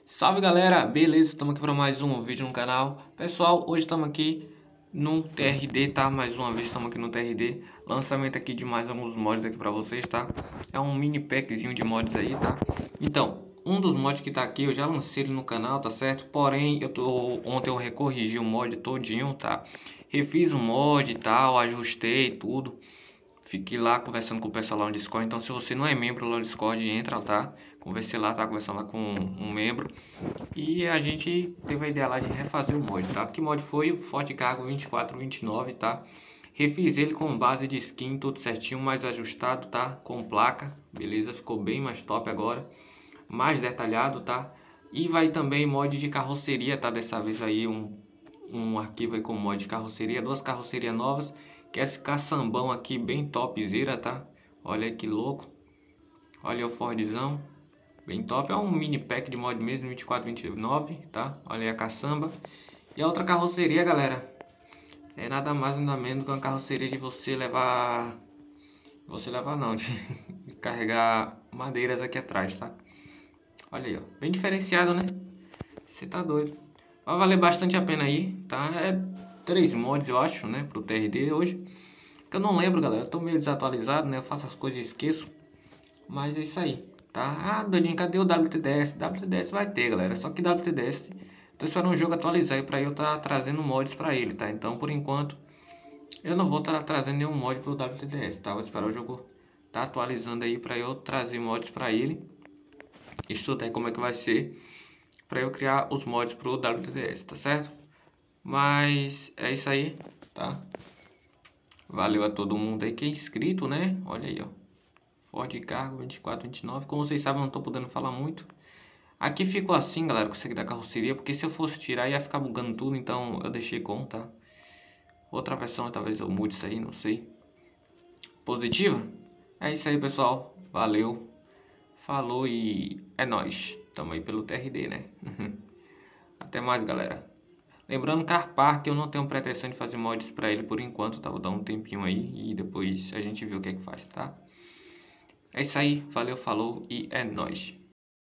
Salve galera, beleza? Estamos aqui para mais um vídeo no canal. Pessoal, hoje estamos aqui no TRD, tá? Mais uma vez estamos aqui no TRD. Lançamento aqui de mais alguns mods aqui para vocês, tá? É um mini packzinho de mods aí, tá? Então, um dos mods que tá aqui, eu já lancei ele no canal, tá certo? Porém, ontem eu recorrigi o mod todinho, tá? Refiz o mod e tal, ajustei tudo. Fiquei lá conversando com o pessoal lá no Discord. Então, se você não é membro lá no Discord, entra, tá? Conversei lá, tá? Conversando lá com um membro. E a gente teve a ideia lá de refazer o mod, tá? Que mod foi? O Forte Cargo 2429, tá? Refiz ele com base de skin, tudo certinho, mais ajustado, tá? Com placa, beleza? Ficou bem mais top agora. Mais detalhado, tá? E vai também mod de carroceria, tá? Dessa vez aí um arquivo aí com mod de carroceria, duas carrocerias novas, que é esse caçambão aqui bem topzera, tá? Olha aí que louco. Olha o Fordzão, bem top. É um mini pack de mod mesmo, 2429, tá? Olha aí a caçamba. E a outra carroceria, galera, é nada mais nada menos que uma carroceria de você levar não, de carregar madeiras aqui atrás, tá? Olha aí, ó, bem diferenciado, né? Você tá doido. Vai valer bastante a pena aí, tá? É 3 mods, eu acho, né? Pro TRD hoje. Que eu não lembro, galera. Eu tô meio desatualizado, né? Eu faço as coisas e esqueço. Mas é isso aí, tá? Ah, doidinho, cadê o WTDS? WTDS vai ter, galera. Só que WTDS... Tô esperando o jogo atualizar aí pra eu tá trazendo mods pra ele, tá? Então, por enquanto, eu não vou estar trazendo nenhum mod pro WTDS, tá? Vou esperar o jogo tá atualizando aí pra eu trazer mods pra ele. Estudar como é que vai ser para eu criar os mods pro WTDS, tá certo? Mas é isso aí, tá? Valeu a todo mundo aí que é inscrito, né? Olha aí, ó. Ford Cargo 2429. Como vocês sabem, eu não tô podendo falar muito. Aqui ficou assim, galera, com isso aqui da carroceria, porque se eu fosse tirar ia ficar bugando tudo, então eu deixei com, tá? Outra versão, talvez eu mude isso aí, não sei. Positiva? É isso aí, pessoal. Valeu. Falou e é nóis. Tamo aí pelo TRD, né? Até mais, galera. Lembrando que Carpark eu não tenho pretensão de fazer mods pra ele por enquanto, tá? Vou dar um tempinho aí e depois a gente vê o que é que faz, tá? É isso aí, valeu, falou e é nóis.